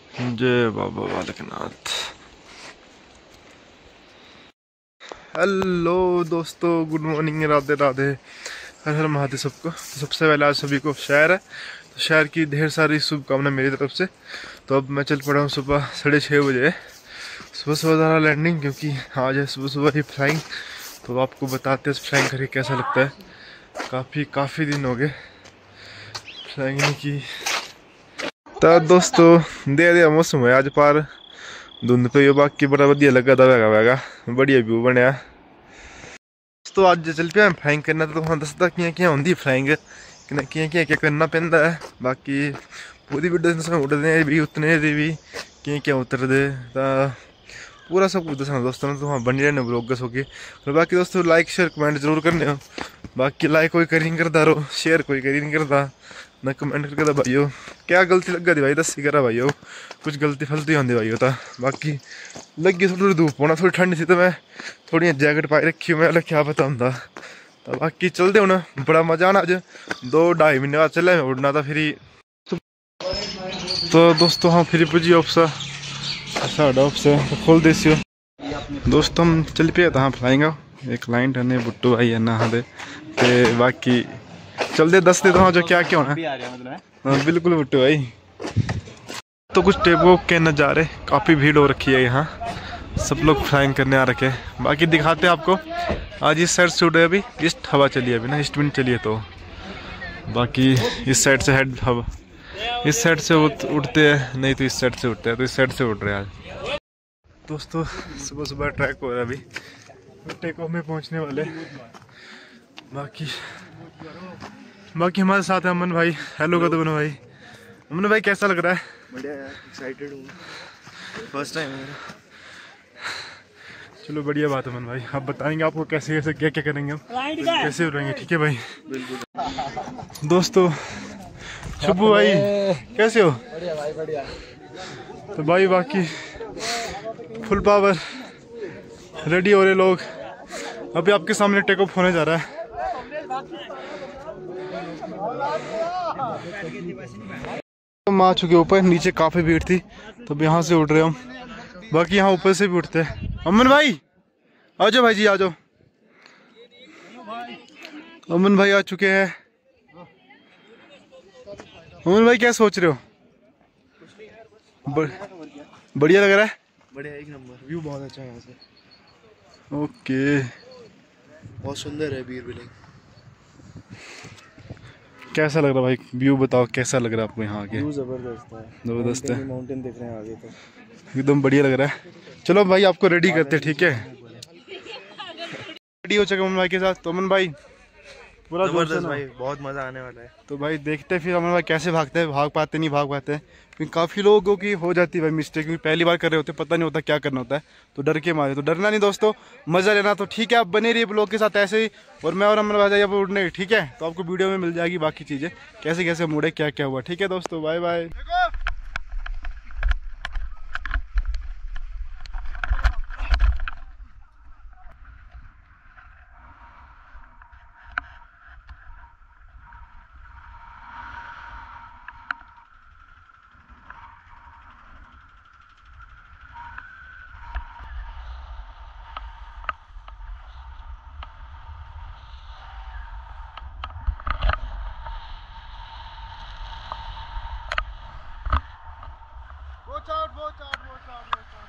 जय बाबा बालकनाथ। हेलो दोस्तों, good morning, Radhe Radhe, हर हर महादेव सबको। तो सबसे पहले आज सभी को शहर है, तो शहर की ढेर सारी शुभकामनाएं मेरी तरफ से। तो अब मैं चल पड़ा हूँ सुबह 6:30 बजे, सुबह सुबह ज़रा लैंडिंग, क्योंकि आज है सुबह सुबह ही फ्लाइंग। तो आपको बताते हैं फ्लाइंग करके कैसा लगता है। काफ़ी दिन हो गए फ्लाइंग नहीं की। तो दोस्तों दे दिया मौसम है आज पार धुंध पे बाकी बड़ा वधिया लगा था वैगा बढ़िया व्यू बनया। तो आज चल पे फ्लाइंग करना तो तुम दसदा कियां होंदी फ्लाइंग क्या करना पैंदा है। बाकी पूरी वीडियो उड़दे भी उतने भी क्या उतरदे पूरा सब कुछ दसना दोस्तों तो हाँ बनी रहने ब्लॉग होगी। और बाकी दोस्तों लाइक शेयर कमेंट जरूर करने हो। बाकी लाइक कोई करी नहीं करता रो, शेयर कोई करी नहीं करता ना कमेंट करके भाइयों क्या गलती लगा दी भाई दसी करा भाइयों, कुछ गलती फलती होंगी भाई होता। बाकी लगी थोड़ी धूप होना थोड़ी ठंड सी तो मैं थोड़ी जैकेट पाई रखी मैं क्या पता होंगे। तो बाकी चलते हूँ, बड़ा मजा आना अज 2-2.5 महीने बाद चले मैं उड़ना था फिर। तो दोस्तों हाँ फिर पुजी ऑफिस साढ़ा ऑफिस है तो खोल देसी दोस्तों हम चल पे हाँ फ्लाइंग एक क्लाइंट है बुट्टू भाई है ना हाँ ते बाकी चलते दस दे तो जो क्या क्या होना। हाँ बिल्कुल बुट्टू भाई। तो कुछ टेबो के नज़ारे काफ़ी भीड़ हो रखी है यहाँ, सब लोग फ्लाइंग करने आ रखे हैं। बाकी दिखाते हैं आपको आज इस साइड से उड़ रहे अभी ईस्ट हवा चली है अभी ना ईस्ट विंड चली है। तो बाकी इस साइड से हेड हवा इस साइड से उड़ते हैं नहीं तो इस साइड से उड़ते हैं, तो इस साइड से उड़ रहे हैं आज। दोस्तों सुबह सुबह ट्रैक हो रहा है अभी टेक ऑफ में पहुंचने वाले। बाकी हमारे साथ है अमन भाई। हेलो कदम भाई। अमन भाई कैसा लग रहा है? बढ़िया यार, एक्साइटेड हूँ, फर्स्ट टाइम है। चलो बढ़िया बात है अमन भाई, आप बताएंगे आपको कैसे कैसे क्या क्या करेंगे हम कैसे उड़ेंगे, ठीक है भाई। बिल्कुल। दोस्तों शुभू भाई कैसे हो? बढ़िया भाई बढ़िया। तो भाई बाकी फुल पावर रेडी हो रहे लोग, अभी आपके सामने टेक ऑफ होने जा रहा है। हम आ चुके ऊपर, नीचे काफी भीड़ थी तो अब यहाँ से उड़ रहे हम। बाकी यहाँ ऊपर से भी उठते हैं। अमन भाई आ जाओ भाई जी आ जाओ। अमन भाई आ चुके हैं। अमन भाई क्या सोच रहे हो? बढ़िया लग रहा है, बढ़िया एक नंबर, व्यू बहुत अच्छा है यहाँ से। ओके बहुत सुंदर है बीर बिलिंग। कैसा लग रहा है भाई व्यू बताओ कैसा लग रहा है आपको यहाँ आके? व्यू जबरदस्त है, जबरदस्त है, माउंटेन दिख रहे हैं आगे तो एकदम बढ़िया लग रहा है। चलो भाई आपको रेडी करते हैं, ठीक है? रेडी हो चुके अमन भाई के साथ। तो अमन भाई पूरा जबरदस्त भाई, बहुत मजा आने वाला है। तो भाई देखते हैं फिर अमन भाई कैसे भागते हैं, भाग पाते नहीं भाग पाते हैं, क्योंकि काफ़ी लोगों की हो जाती है भाई मिस्टेक, क्योंकि पहली बार कर रहे होते पता नहीं होता क्या करना होता है तो डर के मारे। तो डरना नहीं दोस्तों, मज़ा लेना। तो ठीक है आप बने रहिए ब्लॉग के साथ ऐसे ही, और मैं और अमन भाई जब उड़ने, ठीक है? तो आपको वीडियो में मिल जाएगी बाकी चीज़ें कैसे कैसे मुड़े क्या क्या हुआ, ठीक है दोस्तों? Bye bye. Watch out, watch out, watch out, watch out.